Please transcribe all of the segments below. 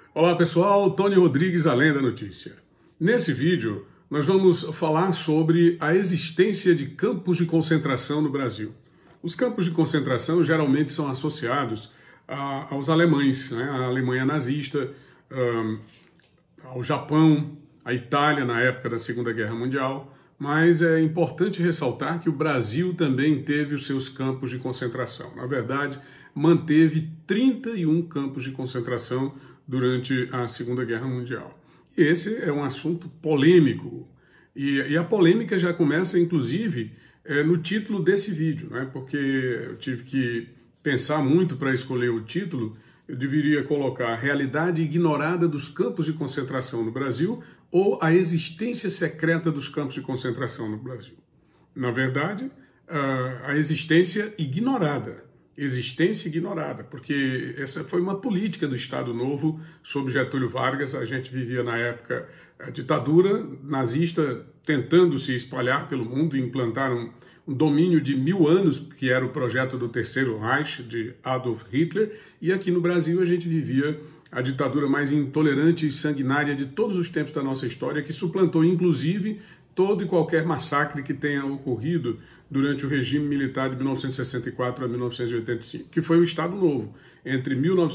Olá pessoal, Tony Rodrigues, Além da Notícia. Nesse vídeo nós vamos falar sobre a existência de campos de concentração no Brasil. Os campos de concentração geralmente são associados aos alemães, né? A Alemanha nazista, ao Japão, à Itália na época da Segunda Guerra Mundial, mas é importante ressaltar que o Brasil também teve os seus campos de concentração. Na verdade, manteve 31 campos de concentração durante a Segunda Guerra Mundial. E esse é um assunto polêmico, e a polêmica já começa, inclusive, no título desse vídeo, né? Porque eu tive que pensar muito para escolher o título. Eu deveria colocar Realidade Ignorada dos Campos de Concentração no Brasil ou a existência secreta dos campos de concentração no Brasil. Na verdade, a existência ignorada. Existência ignorada, porque essa foi uma política do Estado Novo sob Getúlio Vargas. A gente vivia na época a ditadura nazista tentando se espalhar pelo mundo e implantar um domínio de 1000 anos, que era o projeto do Terceiro Reich de Adolf Hitler, e aqui no Brasil a gente vivia a ditadura mais intolerante e sanguinária de todos os tempos da nossa história, que suplantou inclusive todo e qualquer massacre que tenha ocorrido durante o regime militar de 1964 a 1985, que foi o Estado Novo, entre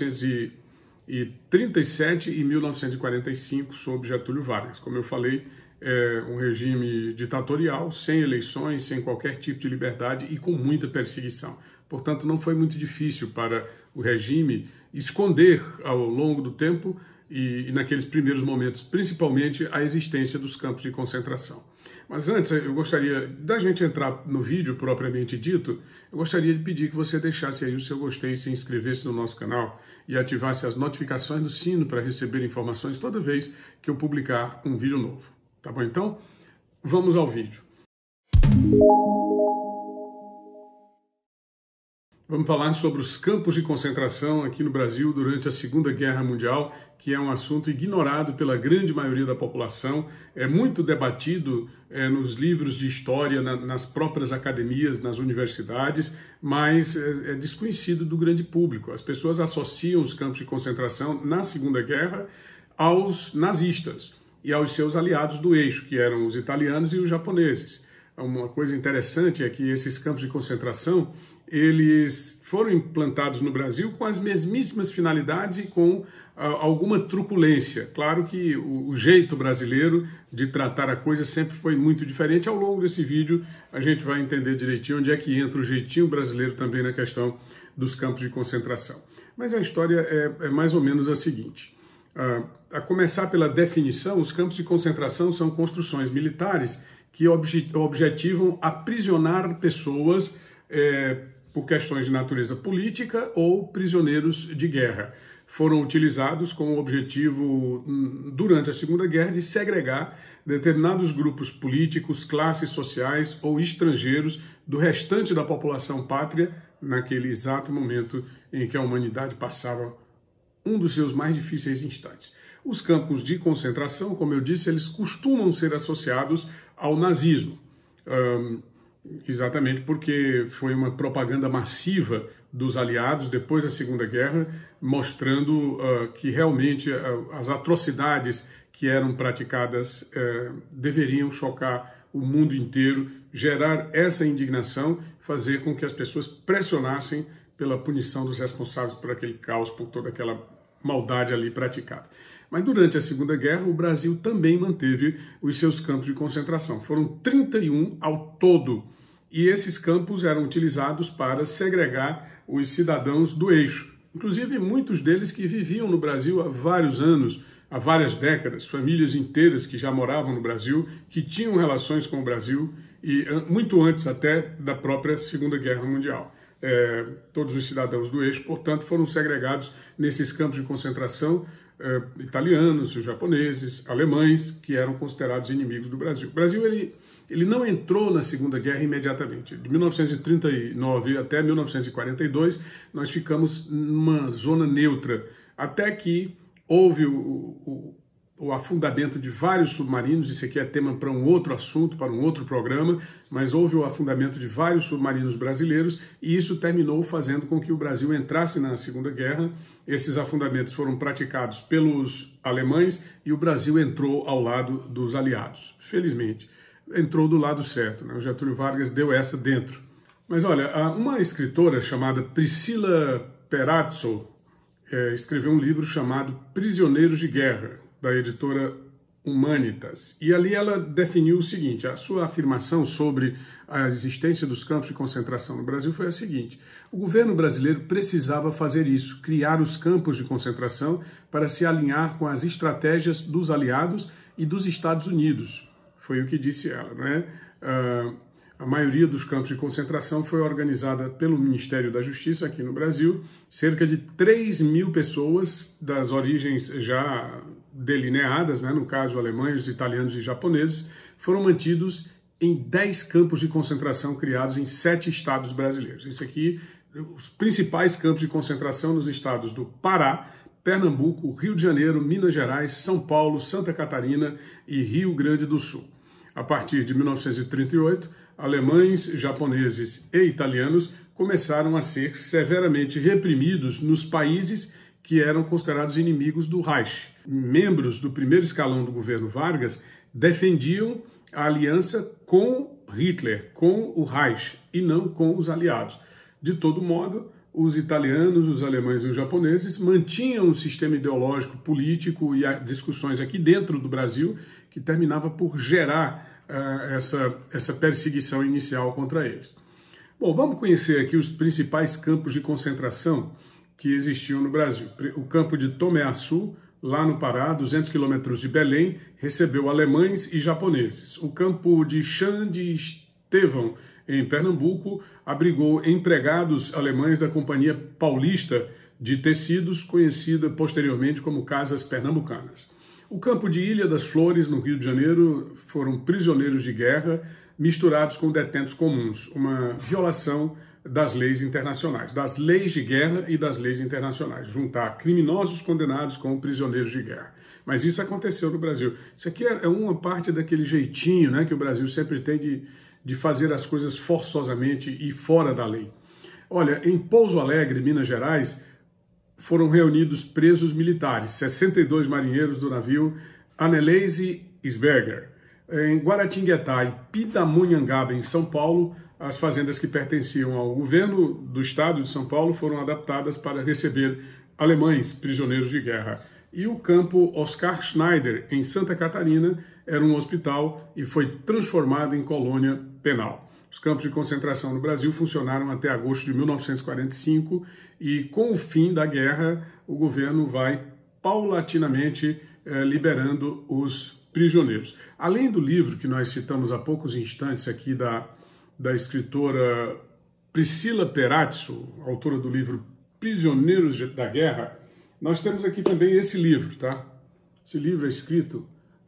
1937 e 1945, sob Getúlio Vargas. Como eu falei, é um regime ditatorial, sem eleições, sem qualquer tipo de liberdade e com muita perseguição. Portanto, não foi muito difícil para o regime esconder ao longo do tempo e naqueles primeiros momentos, principalmente, a existência dos campos de concentração. Mas antes, eu gostaria da gente entrar no vídeo propriamente dito, eu gostaria de pedir que você deixasse aí o seu gostei, se inscrevesse no nosso canal e ativasse as notificações do sino para receber informações toda vez que eu publicar um vídeo novo. Tá bom? Então, vamos ao vídeo. Vamos falar sobre os campos de concentração aqui no Brasil durante a Segunda Guerra Mundial, que é um assunto ignorado pela grande maioria da população, é muito debatido nos livros de história, nas próprias academias, nas universidades, mas é desconhecido do grande público. As pessoas associam os campos de concentração na Segunda Guerra aos nazistas e aos seus aliados do eixo, que eram os italianos e os japoneses. Uma coisa interessante é que esses campos de concentração eles foram implantados no Brasil com as mesmíssimas finalidades e com alguma truculência. Claro que o jeito brasileiro de tratar a coisa sempre foi muito diferente. Ao longo desse vídeo a gente vai entender direitinho onde é que entra o jeitinho brasileiro também na questão dos campos de concentração. Mas a história é mais ou menos a seguinte. A começar pela definição, os campos de concentração são construções militares que objetivam aprisionar pessoas por questões de natureza política ou prisioneiros de guerra. Foram utilizados com o objetivo, durante a Segunda Guerra, de segregar determinados grupos políticos, classes sociais ou estrangeiros do restante da população pátria naquele exato momento em que a humanidade passava um dos seus mais difíceis instantes. Os campos de concentração, como eu disse, eles costumam ser associados ao nazismo. Exatamente porque foi uma propaganda massiva dos aliados depois da Segunda Guerra, mostrando que realmente as atrocidades que eram praticadas deveriam chocar o mundo inteiro, gerar essa indignação, fazer com que as pessoas pressionassem pela punição dos responsáveis por aquele caos, por toda aquela maldade ali praticada. Mas durante a Segunda Guerra, o Brasil também manteve os seus campos de concentração. Foram 31 ao todo. E esses campos eram utilizados para segregar os cidadãos do eixo. Inclusive, muitos deles que viviam no Brasil há vários anos, há várias décadas, famílias inteiras que já moravam no Brasil, que tinham relações com o Brasil, e muito antes até da própria Segunda Guerra Mundial. Todos os cidadãos do eixo, portanto, foram segregados nesses campos de concentração, italianos, japoneses, alemães, que eram considerados inimigos do Brasil. O Brasil ele não entrou na Segunda Guerra imediatamente. De 1939 até 1942, nós ficamos numa zona neutra, até que houve o afundamento de vários submarinos. Isso aqui é tema para um outro assunto, para um outro programa, mas houve o afundamento de vários submarinos brasileiros e isso terminou fazendo com que o Brasil entrasse na Segunda Guerra. Esses afundamentos foram praticados pelos alemães e o Brasil entrou ao lado dos aliados. Felizmente, entrou do lado certo, né? O Getúlio Vargas deu essa dentro. Mas olha, uma escritora chamada Priscila Perazzo escreveu um livro chamado Prisioneiros de Guerra, da editora Humanitas. E ali ela definiu o seguinte: a sua afirmação sobre a existência dos campos de concentração no Brasil foi a seguinte: o governo brasileiro precisava fazer isso, criar os campos de concentração para se alinhar com as estratégias dos aliados e dos Estados Unidos. Foi o que disse ela, não é? A maioria dos campos de concentração foi organizada pelo Ministério da Justiça aqui no Brasil. Cerca de 3.000 pessoas das origens já delineadas, né, no caso alemães, italianos e japoneses, foram mantidos em 10 campos de concentração criados em 7 estados brasileiros. Isso aqui, os principais campos de concentração nos estados do Pará, Pernambuco, Rio de Janeiro, Minas Gerais, São Paulo, Santa Catarina e Rio Grande do Sul. A partir de 1938, alemães, japoneses e italianos começaram a ser severamente reprimidos nos países que eram considerados inimigos do Reich. Membros do primeiro escalão do governo Vargas defendiam a aliança com Hitler, com o Reich, e não com os aliados. De todo modo, os italianos, os alemães e os japoneses mantinham um sistema ideológico, político e discussões aqui dentro do Brasil que terminava por gerar essa perseguição inicial contra eles. Bom, vamos conhecer aqui os principais campos de concentração que existiam no Brasil. O campo de Tomé-Açu, lá no Pará, 200 quilômetros de Belém, recebeu alemães e japoneses. O campo de Chã de Estevão, em Pernambuco, abrigou empregados alemães da Companhia Paulista de Tecidos, conhecida posteriormente como Casas Pernambucanas. O campo de Ilha das Flores, no Rio de Janeiro, foram prisioneiros de guerra misturados com detentos comuns, uma violação das leis internacionais, das leis de guerra e das leis internacionais, juntar criminosos condenados com prisioneiros de guerra. Mas isso aconteceu no Brasil. Isso aqui é uma parte daquele jeitinho, né, que o Brasil sempre tem de fazer as coisas forçosamente e fora da lei. Olha, em Pouso Alegre, Minas Gerais, foram reunidos presos militares, 62 marinheiros do navio Anneliese Isberger. Em Guaratinguetá e Pindamonhangaba, em São Paulo, as fazendas que pertenciam ao governo do estado de São Paulo foram adaptadas para receber alemães prisioneiros de guerra. E o campo Oscar Schneider, em Santa Catarina, era um hospital e foi transformado em colônia penal. Os campos de concentração no Brasil funcionaram até agosto de 1945 e, com o fim da guerra, o governo vai paulatinamente liberando os prisioneiros. Além do livro que nós citamos há poucos instantes aqui da escritora Priscila Perazzo, autora do livro Prisioneiros da Guerra, nós temos aqui também esse livro, tá? Esse livro é escrito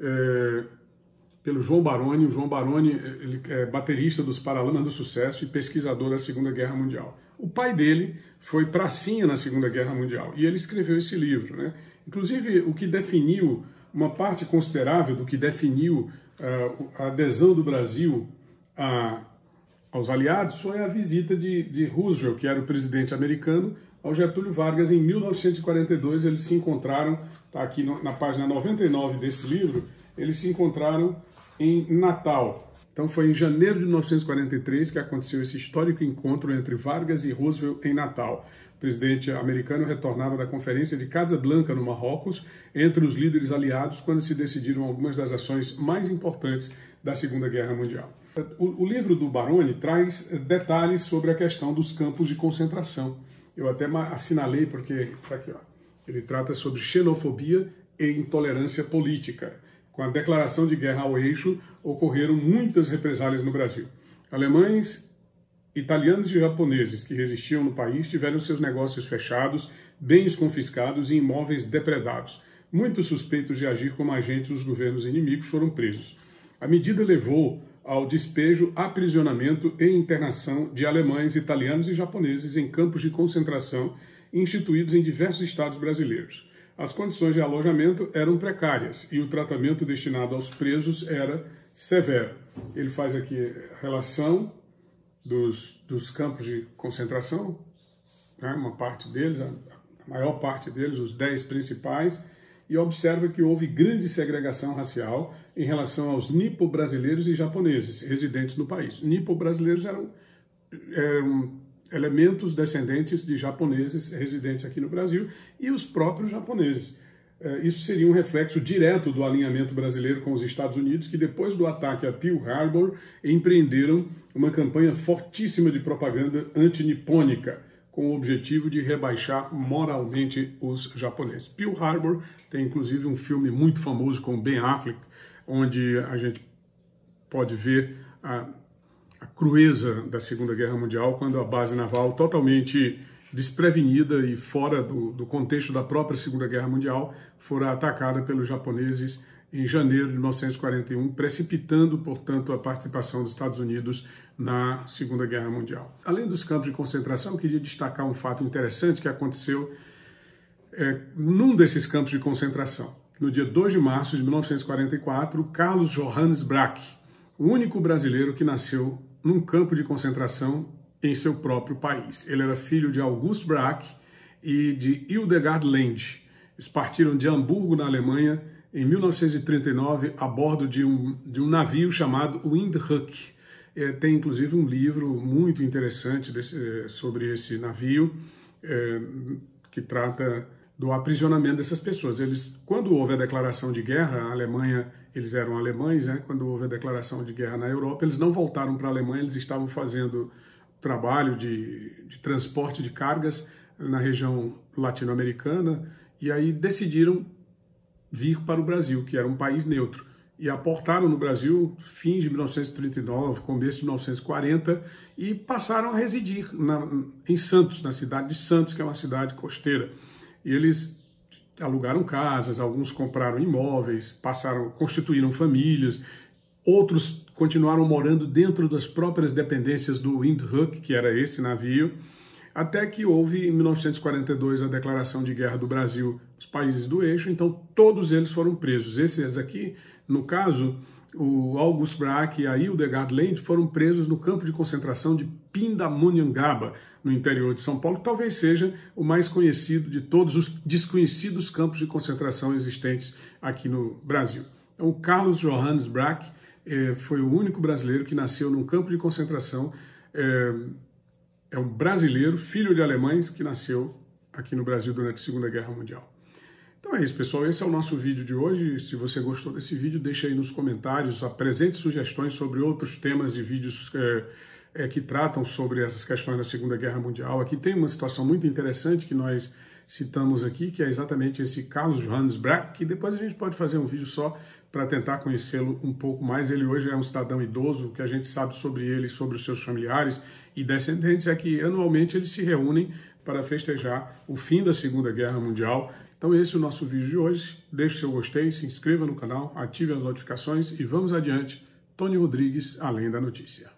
pelo João Baroni. O João Baroni ele é baterista dos Paralamas do Sucesso e pesquisador da Segunda Guerra Mundial. O pai dele foi pracinha na Segunda Guerra Mundial e ele escreveu esse livro, né? Inclusive, o que definiu, uma parte considerável do que definiu a adesão do Brasil aos aliados foi a visita de Roosevelt, que era o presidente americano, ao Getúlio Vargas em 1942. Eles se encontraram, está aqui na página 99 desse livro, eles se encontraram em Natal. Então foi em janeiro de 1943 que aconteceu esse histórico encontro entre Vargas e Roosevelt em Natal. O presidente americano retornava da conferência de Casablanca, no Marrocos, entre os líderes aliados, quando se decidiram algumas das ações mais importantes da Segunda Guerra Mundial. O livro do Baroni traz detalhes sobre a questão dos campos de concentração. Eu até assinalei porque, aqui, ó, ele trata sobre xenofobia e intolerância política. Com a declaração de guerra ao eixo, ocorreram muitas represálias no Brasil. Alemães, italianos e japoneses que resistiam no país tiveram seus negócios fechados, bens confiscados e imóveis depredados. Muitos suspeitos de agir como agentes dos governos inimigos foram presos. A medida levou ao despejo, aprisionamento e internação de alemães, italianos e japoneses em campos de concentração instituídos em diversos estados brasileiros. as condições de alojamento eram precárias e o tratamento destinado aos presos era severo. Ele faz aqui a relação dos campos de concentração, né, uma parte deles, a maior parte deles, os 10 principais, e observa que houve grande segregação racial em relação aos nipo-brasileiros e japoneses residentes no país. Nipo-brasileiros eram elementos descendentes de japoneses residentes aqui no Brasil e os próprios japoneses. Isso seria um reflexo direto do alinhamento brasileiro com os Estados Unidos, que depois do ataque a Pearl Harbor empreenderam uma campanha fortíssima de propaganda antinipônica, com o objetivo de rebaixar moralmente os japoneses. Pearl Harbor tem inclusive um filme muito famoso com Ben Affleck, onde a gente pode ver a crueza da Segunda Guerra Mundial, quando a base naval totalmente desprevenida e fora do contexto da própria Segunda Guerra Mundial fora atacada pelos japoneses em janeiro de 1941, precipitando, portanto, a participação dos Estados Unidos na Segunda Guerra Mundial. Além dos campos de concentração, eu queria destacar um fato interessante que aconteceu num desses campos de concentração. No dia 2 de março de 1944, Carlos Johannes Brach, o único brasileiro que nasceu num campo de concentração em seu próprio país. Ele era filho de August Brach e de Hildegard Lend. Eles partiram de Hamburgo, na Alemanha, em 1939, a bordo de um navio chamado Windhoek. Tem, inclusive, um livro muito interessante sobre esse navio, que trata do aprisionamento dessas pessoas. Quando houve a declaração de guerra, a Alemanha, eles eram alemães, né? Quando houve a declaração de guerra na Europa, eles não voltaram para a Alemanha, eles estavam fazendo trabalho de transporte de cargas na região latino-americana, e aí decidiram vir para o Brasil, que era um país neutro, e aportaram no Brasil fim de 1939, começo de 1940, e passaram a residir em Santos, na cidade de Santos, que é uma cidade costeira. E eles alugaram casas, alguns compraram imóveis, constituíram famílias, outros continuaram morando dentro das próprias dependências do Windhoek, que era esse navio, até que houve, em 1942, a declaração de guerra do Brasil aos países do eixo, então todos eles foram presos. Esses aqui, no caso, o August Brach e a Hildegard Lend foram presos no campo de concentração de Pindamonhangaba, no interior de São Paulo, que talvez seja o mais conhecido de todos os desconhecidos campos de concentração existentes aqui no Brasil. Então, Carlos Johannes Brach foi o único brasileiro que nasceu num campo de concentração. É um brasileiro, filho de alemães, que nasceu aqui no Brasil durante a Segunda Guerra Mundial. Então é isso, pessoal. Esse é o nosso vídeo de hoje. Se você gostou desse vídeo, deixa aí nos comentários, apresente sugestões sobre outros temas de vídeos que tratam sobre essas questões da Segunda Guerra Mundial. Aqui tem uma situação muito interessante que nós citamos aqui, que é exatamente esse Carlos Johannes Brach, que depois a gente pode fazer um vídeo só para tentar conhecê-lo um pouco mais. Ele hoje é um cidadão idoso. O que a gente sabe sobre ele, sobre os seus familiares e descendentes, é que anualmente eles se reúnem para festejar o fim da Segunda Guerra Mundial. Então esse é o nosso vídeo de hoje. Deixe seu gostei, se inscreva no canal, ative as notificações e vamos adiante. Tony Rodrigues, Além da Notícia.